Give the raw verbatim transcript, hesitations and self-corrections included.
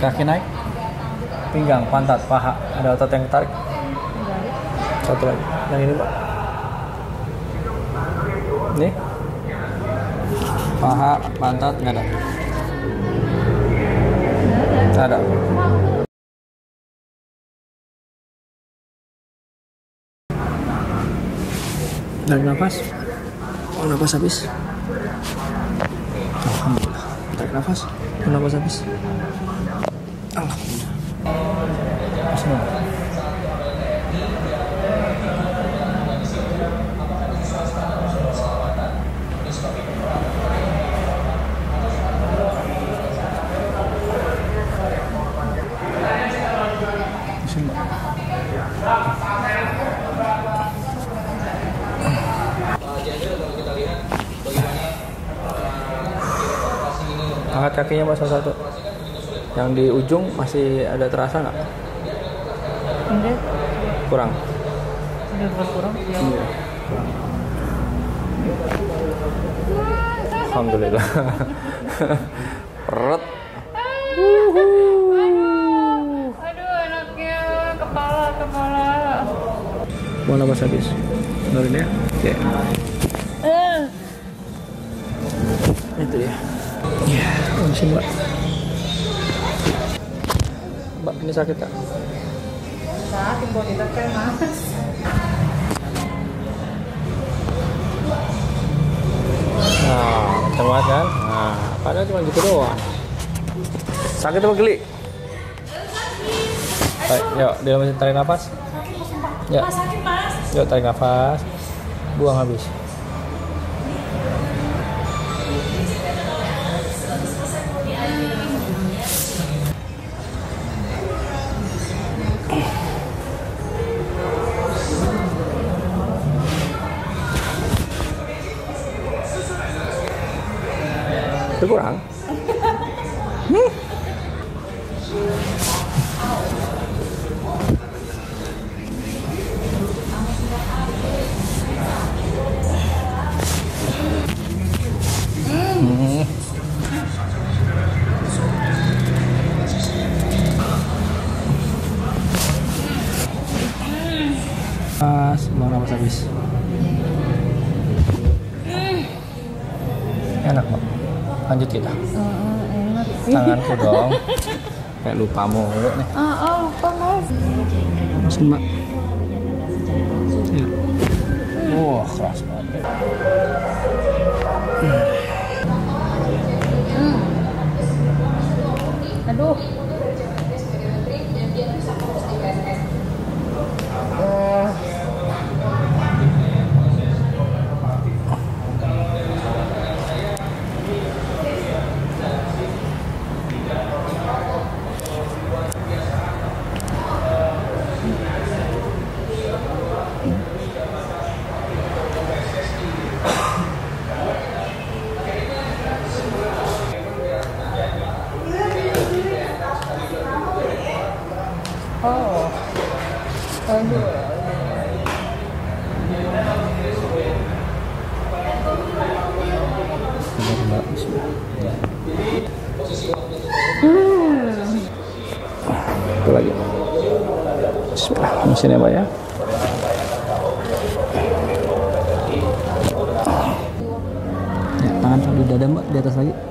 kaki naik, pinggang, pantat, paha. Ada otot yang tarik. Satu lagi, yang ini Pak. Nih, paha, pantat nggak ada. Nggak ada. Tarik nafas. Oh, nafas habis. Alhamdulillah. Tarik nafas. Oh, nafas habis. Alhamdulillah. Bismillah. Angkat kakinya Mbak satu-satu. Yang di ujung masih ada terasa nggak? Enggak. Kurang. Enggak kurang. Iya. Kurang. Alhamdulillah. Perut. Aduh, enaknya kepala kepala. Mau nafas habis. Nurin ya. Oke. Eh. Itu dia. Ya, masih Mbak. Mbak, ini sakit Kak? Sakit buat ditekan Mas. Nah, kenceng banget kan? Nah, padahal cuma gitu doang. Sakit apa geli? Baik, yuk, dia masih tarik nafas. Ya. Sakit Mas. Yuk, tarik nafas. Buang habis. Itu kurang. Hmm. Hmm. Pas, buang nafas habis. Enak Mbak. Lanjut kita. Oh, enak sih. Tanganku dong. Kayak lupa mulu nih. Ah, oh, lupa Mas. Masuk Mbak. Ya. Wah, keras banget. Hmm. Aduh. Uh. Oh, aduh. Hmm. Itu lagi. Bismillah, mesin ya Mbak ya. Ya, tangan di dada Mbak, di atas lagi.